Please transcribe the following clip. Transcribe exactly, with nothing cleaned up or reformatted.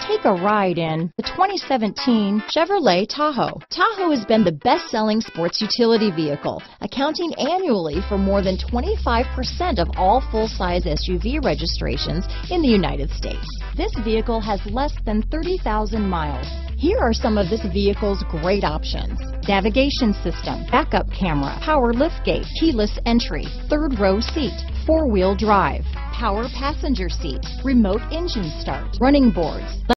Take a ride in the twenty seventeen Chevrolet Tahoe. Tahoe has been the best-selling sports utility vehicle, accounting annually for more than twenty-five percent of all full-size S U V registrations in the United States. This vehicle has less than thirty thousand miles. Here are some of this vehicle's great options: navigation system, backup camera, power liftgate, keyless entry, third row seat, four-wheel drive, power passenger seat, remote engine start, running boards,